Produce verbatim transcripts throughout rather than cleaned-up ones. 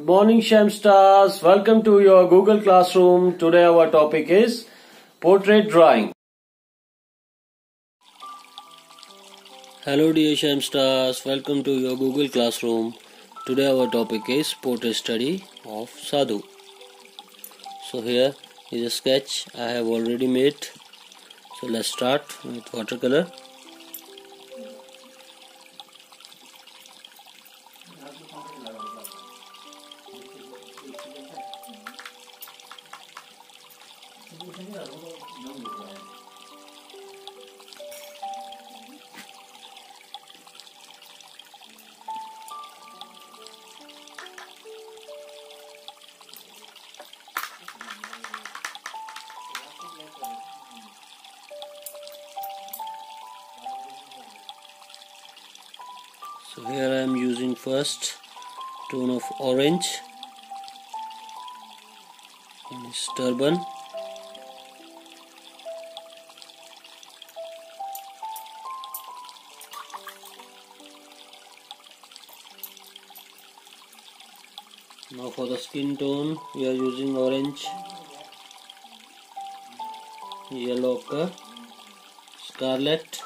Good morning, Shamstars. Welcome to your Google Classroom. Today our topic is portrait drawing. Hello dear Shamstars. Welcome to your Google Classroom. Today our topic is portrait study of Sadhu. So here is a sketch I have already made. So let's start with watercolor. So here I am using first tone of orange on his turban. Now for the skin tone we are using orange, yellow ochre, scarlet,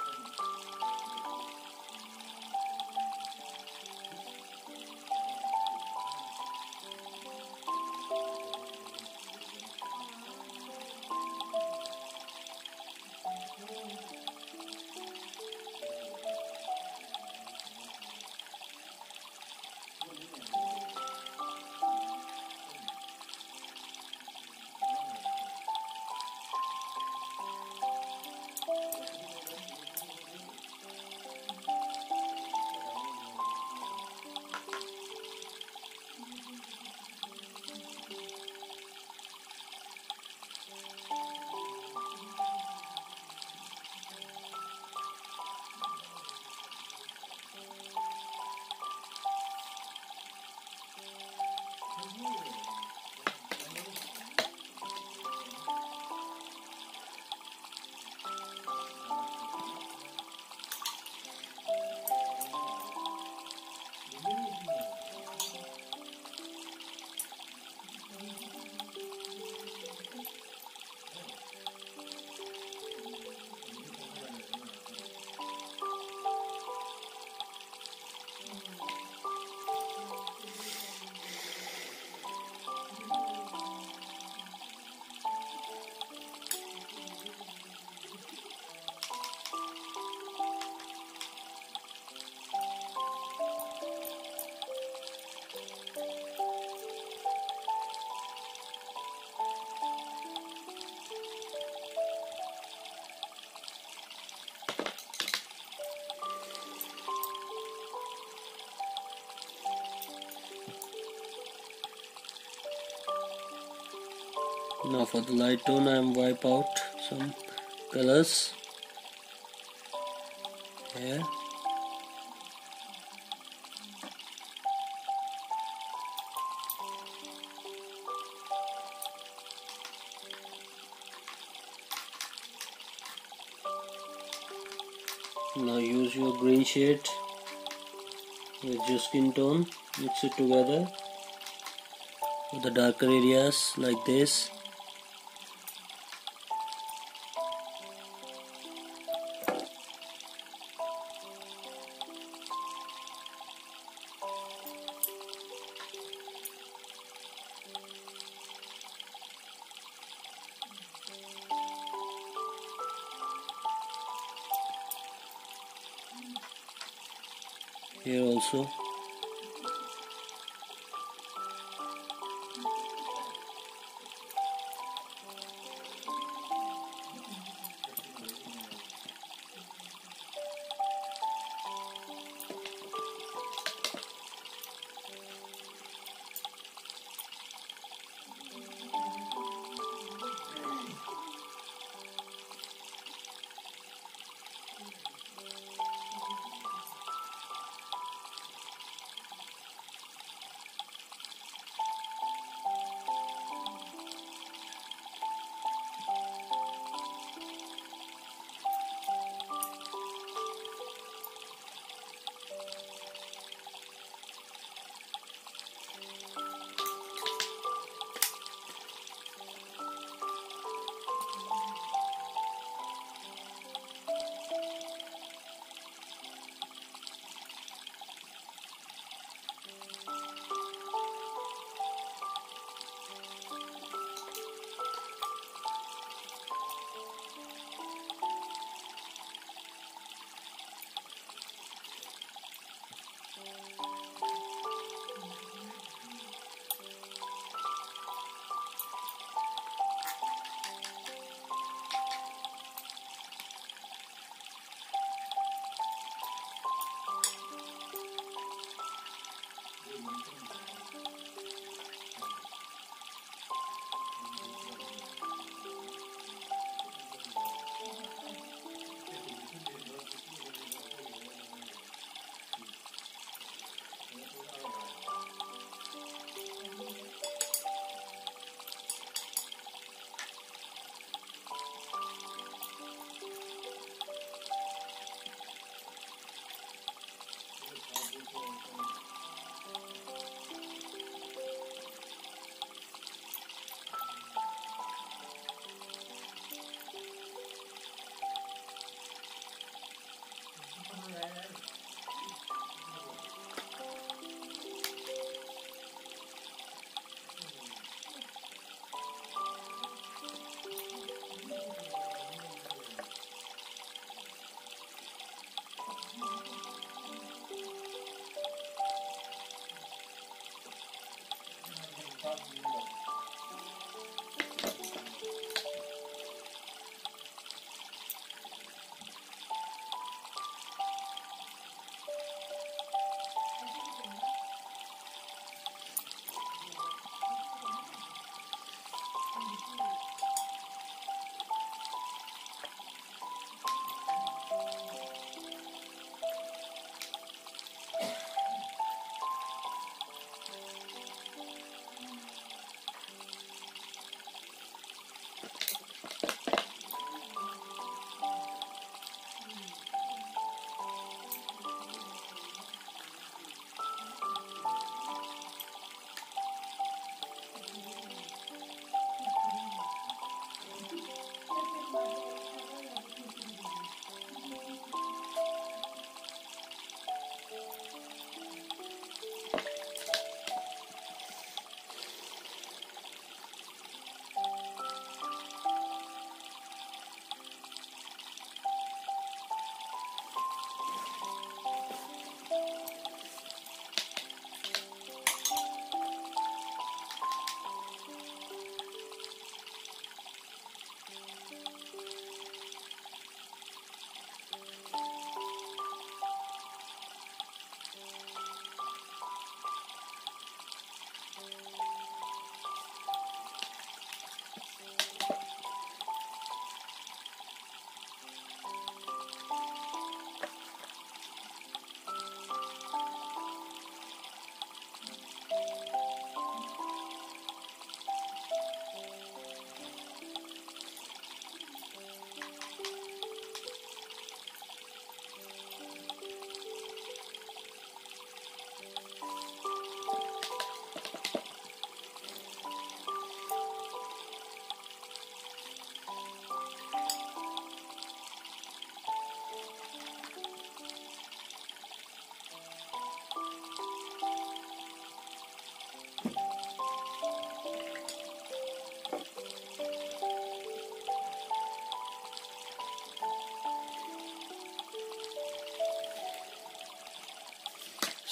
Now for the light tone I am wipe out some colors here. Now use your green shade with your skin tone, mix it together with the darker areas like this. Here also.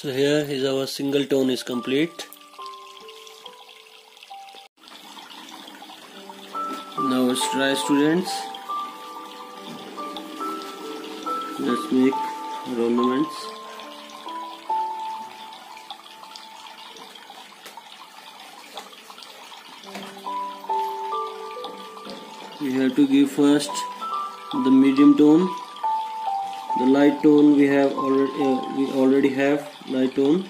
So here is our single tone is complete. Now let's try, students. Let's make ornaments. We have to give first the medium tone. The light tone we have already uh, we already have light tone.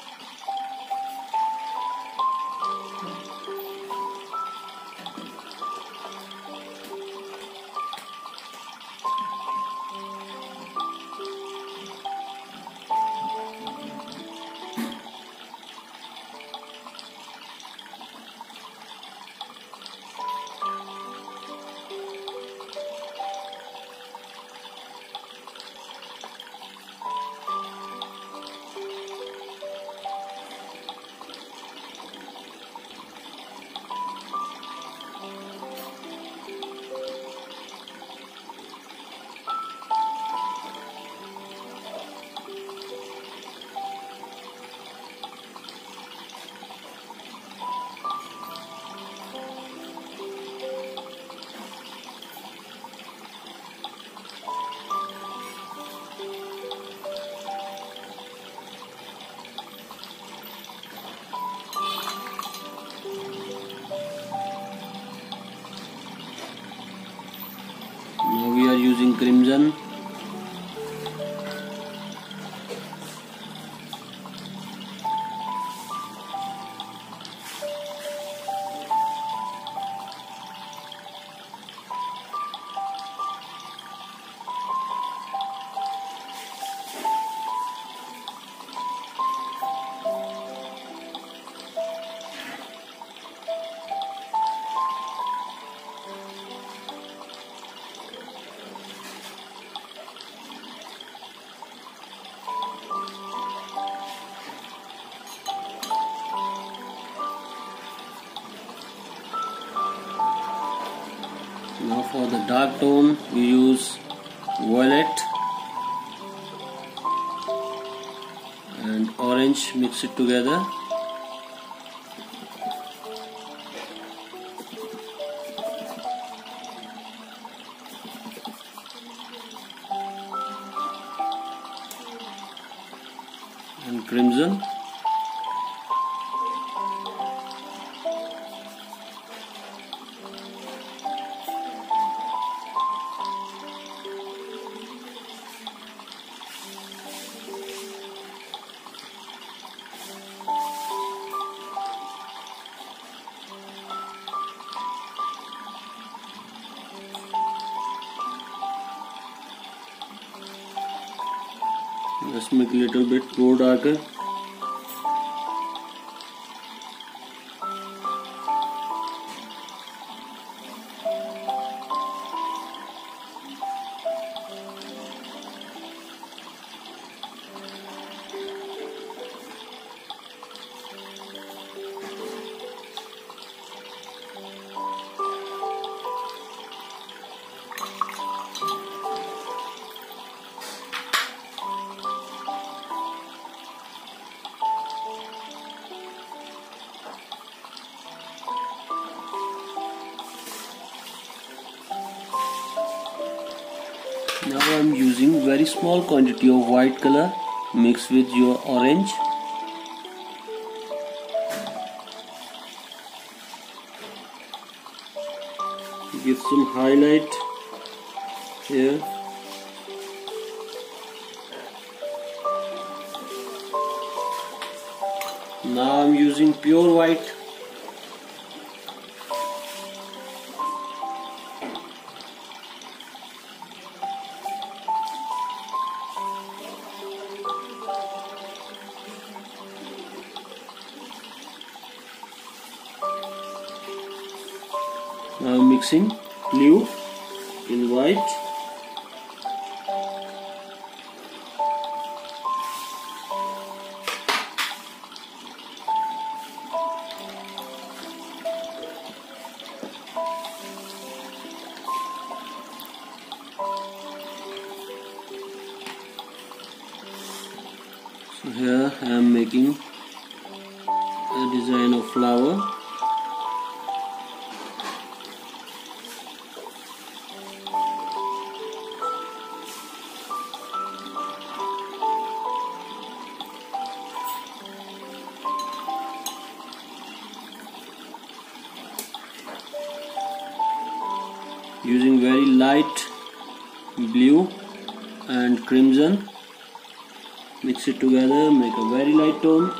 Now we are using crimson. Now for the dark tone we use violet and orange, mix it together. And crimson. Let's make a little bit more darker. Now I am using very small quantity of white color mixed with your orange. Give some highlight here. Now I am using pure white. Now mixing blue in white. So Here I am making a design of flower. Using very light blue and crimson, mix it together, make a very light tone.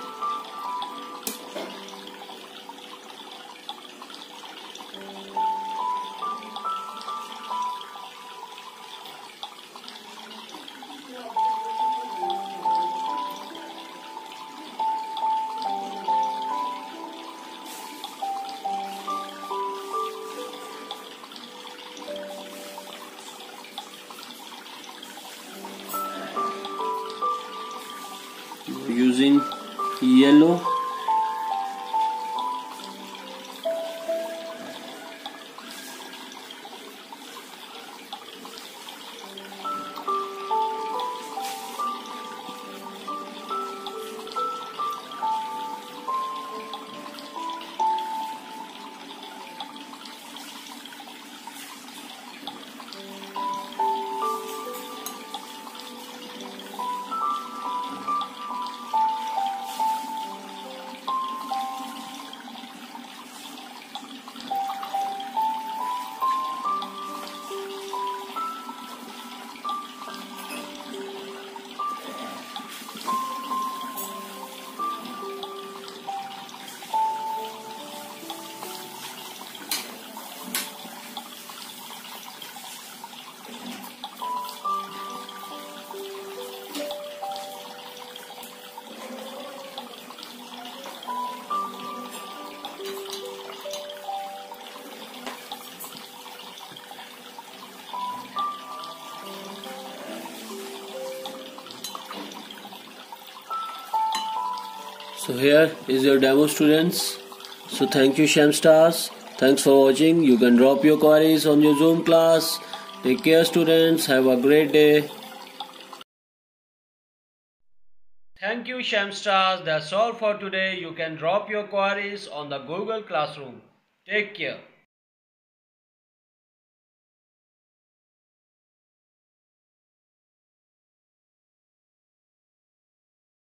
Using yellow, So here is your demo, students. So thank you, Shamstars. Thanks for watching. You can drop your queries on your Zoom class. Take care, students. Have a great day. Thank you, Shamstars. That's all for today. You can drop your queries on the Google Classroom. Take care.